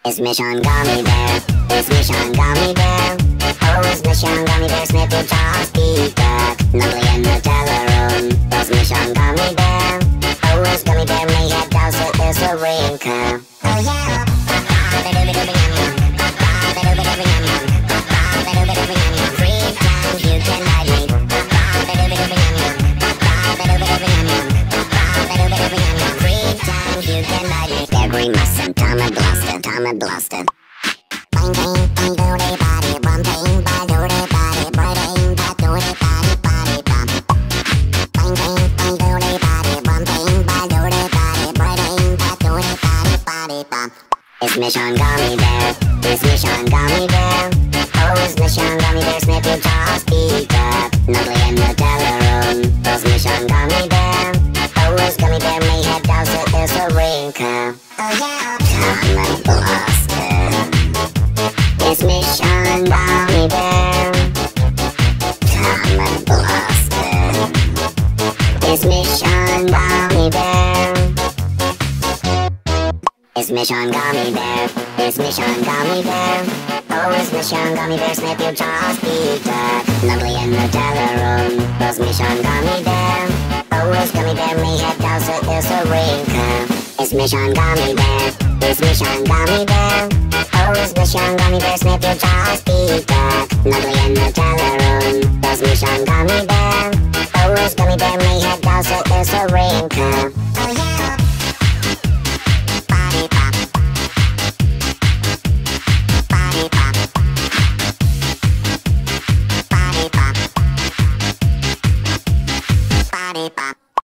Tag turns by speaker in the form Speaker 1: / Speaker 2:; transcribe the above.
Speaker 1: It's Mission Gummy Bear. It's Mission Gummy Bear. Oh, it's Mission Gummy Bear. Snip your jaws, eat that. Nuggly in the teller room. It's Mission Gummy Bear. Oh, it's Gummy Bear. May head down, so there's a wrinkle. Oh yeah. Free time, you can ride me. Free time, you can ride me. Bear grimace and Tommy Blaster, Tommy Blaster. Bang bang bang doody body, bum bang bang doody body, bang bang doody body body bum. Bang bang bang doody body, bum bang bang doody body, bang bang doody body body bum. It's Mission Gummy Bear. It's Mission Gummy Bear. Oh, it's Mission Gummy Bear. Snip your jaws, eat that. Nuggly in the teller room. It's Mission Gummy Bear. Oh, it's Gummy Bear. May head down, so there's a wrinkle. Oh yeah. Tommy Blaster. It's Mission Gummy Bear. Tommy Blaster. It's Mission Gummy Bear. It's Mission Gummy Bear. It's Mission Gummy Bear. Oh, it's Mission Gummy Bear. Snip your jaws, eat that. Nuggly in the teller room. It's Mission Gummy Bear. Oh, it's Gummy Bear. May head down, so there's a wrinkle. It's Mission Gummy Bear. It's Mission Gummy Bear. Oh, it's Mission Gummy Bear. Snip your jaws, eat that. Nuggly in the teller room. It's Mission Gummy Bear. Oh, it's Gummy Bear. May head down, so there's a wrinkle.